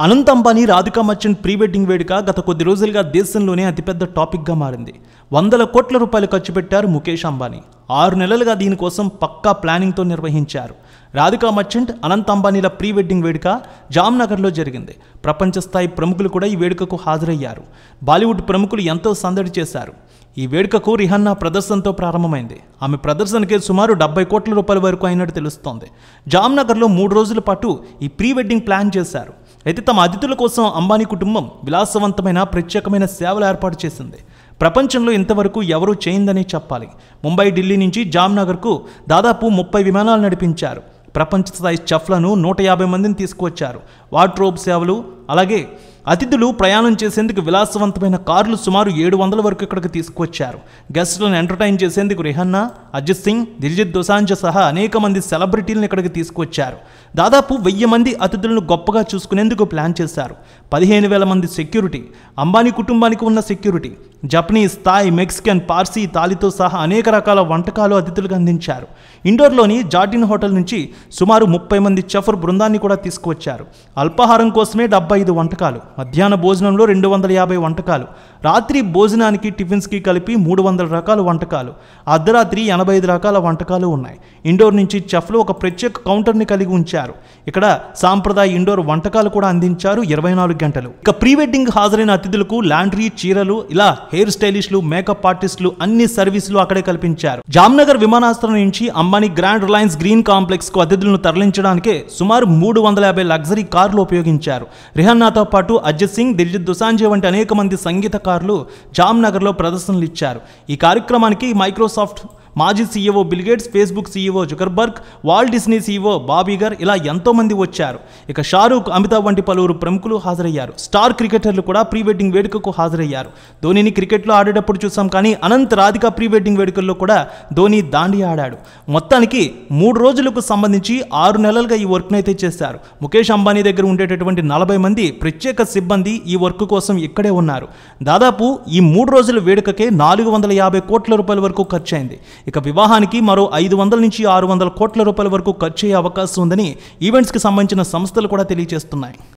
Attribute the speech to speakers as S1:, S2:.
S1: Anant Ambani Radhika Merchant pre wedding వేడుక గత కొద్ది రోజులుగా దేశంలోనే అతిపెద్ద టాపిక్గా మారింది. 100 కోట్ల రూపాయలు ఖర్చు పెట్టారు ముఖేష్ అంబానీ. 6 నెలలుగా దీనికోసం పక్కా ప్లానింగ్తో నిర్వహించారు. రాధికా మర్చెంట్, అనంత్ అంబానీల ప్రీ వెడ్డింగ్ వేడుక జామ్నగర్లో జరిగింది. ప్రపంచ స్థాయి ప్రముఖులు కూడా ఈ వేడుకకు హాజరయ్యారు. బాలీవుడ్ ప్రముఖులు ఎంతో సందడి చేశారు. ఈ వేడుకకు రిహాన్నా ప్రదర్శనతో ప్రారంభమైంది. ఆమె ప్రదర్శనకే సుమారు 70 కోట్ల రూపాయల వరకు అయినట్టు తెలుస్తోంది. జామ్నగర్లో 3 రోజుల పాటు ఈ ప్రీ వెడ్డింగ్ ప్లాన్ చేశారు. అయితే తమ అతిథుల కోసం అంబానీ కుటుంబం విలాసవంతమైన ప్రత్యేకమైన సేవలు ఏర్పాటు చేసింది. ప్రపంచంలో ఇంతవరకు ఎవరూ చేయిందని చెప్పాలి. ముంబై, ఢిల్లీ నుంచి జామ్నగర్కు దాదాపు 30 విమానాలు నడిపించారు. ప్రపంచ స్థాయి చెఫ్లను 150 మందిని తీసుకువచ్చారు. వార్డ్రోబ్ సేవలు, అలాగే అతిథులు ప్రయాణం చేసేందుకు విలాసవంతమైన కార్లు సుమారు 700 వరకు ఇక్కడికి తీసుకువచ్చారు. గెస్టులను ఎంటర్టైన్ చేసేందుకు రిహాన్నా, అజిత్ సింగ్, దిల్జిత్ దోసాంజ్ సహా అనేక మంది సెలబ్రిటీలను ఇక్కడికి తీసుకువచ్చారు. దాదాపు 1000 మంది అతిథులను గొప్పగా చూసుకునేందుకు ప్లాన్ చేశారు. 15,000 మంది సెక్యూరిటీ, అంబానీ కుటుంబానికి ఉన్న security, Japanese, Thai, Mexican, Parsi, తాలితో సహా అనేక రకాల వంటకాలు అతిథులకు అందించారు. ఇండోర్లోని జార్డిన్ హోటల్ నుంచి సుమారు 30 మంది చెఫర్ బృందాన్ని కూడా తీసుకువచ్చారు. అల్పాహారం కోసమే 75 వంటకాలు, మధ్యాహ్న భోజనంలో 250 వంటకాలు, రాత్రి భోజనానికి టిఫిన్స్కి కలిపి 300 రకాల వంటకాలు, అర్ధరాత్రి 85 రకాల వంటకాలు ఉన్నాయి. ఇండోర్ నుంచి చెఫ్లు ఒక ప్రత్యేక కౌంటర్ని కలిగి ఉంచారు. ఇక్కడ సాంప్రదాయ ఇండోర్ వంటకాలు కూడా అందించారు 24 గంటలు. ఇక ప్రీ వెడ్డింగ్ హాజరైన అతిథులకు లాండ్రీ, చీరలు, ఇలా హెయిర్ స్టైలిస్టులు, మేకప్ ఆర్టిస్టులు అన్ని సర్వీసులు అక్కడే కల్పించారు. జామ్నగర్ విమానాశ్రయం నుంచి Ambani grand Reliance green complex కు అతిథులను తరలించడానికే సుమారు 350 లగ్జరీ కార్లు ఉపయోగించారు. రిహాన్నాతో పాటు అజిత్ సింగ్, దిల్జిత్ దోసాంజ్ వంటి అనేక మంది సంగీతకారులు జామ్నగర్లో ప్రదర్శనలు ఇచ్చారు. ఈ కార్యక్రమానికి మైక్రోసాఫ్ట్ మాజీ CEO Bill Gates, Facebook CEO Zuckerberg, Walt Disney CEO Bob Iger, ఇలా ఎంతో మంది వచ్చారు. ఇక షారూక్, అమితాబ్ వంటి పలువురు ప్రముఖులు హాజరయ్యారు. స్టార్ క్రికెటర్లు కూడా ప్రీ వెడ్డింగ్ వేడుకకు హాజరయ్యారు. ధోనీని క్రికెట్లో ఆడేటప్పుడు చూసాం, కానీ అనంత్, రాధిక ప్రీ వెడ్డింగ్ వేడుకల్లో కూడా ధోనీ దాండియా ఆడాడు. మొత్తానికి 3 రోజులకు సంబంధించి 6 నెలలుగా ఈ వర్క్ను అయితే చేశారు. ముఖేష్ అంబానీ దగ్గర ఉండేటటువంటి 40 మంది ప్రత్యేక సిబ్బంది ఈ వర్క్ కోసం ఇక్కడే ఉన్నారు. దాదాపు ఈ 3 రోజుల వేడుకకే 450 కోట్ల రూపాయల వరకు ఖర్చు అయింది. ఇక వివాహానికి మరో 500 నుంచి 600 కోట్ల రూపాయల వరకు ఖర్చు అయ్యే అవకాశం ఉందని ఈవెంట్స్కి సంబంధించిన సంస్థలు కూడా తెలియజేస్తున్నాయి.